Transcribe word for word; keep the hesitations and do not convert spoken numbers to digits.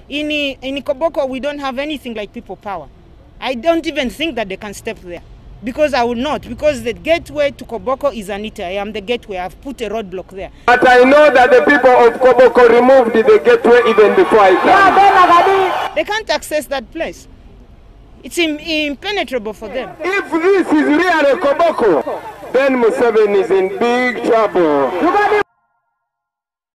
In, in Koboko, we don't have anything like people power. I don't even think that they can step there. Because I will not. Because the gateway to Koboko is Anite. I am the gateway. I've put a roadblock there. But I know that the people of Koboko removed the gateway even before I came. They can't access that place. It's im impenetrable for them. If this is really Koboko, then Museveni is in big trouble.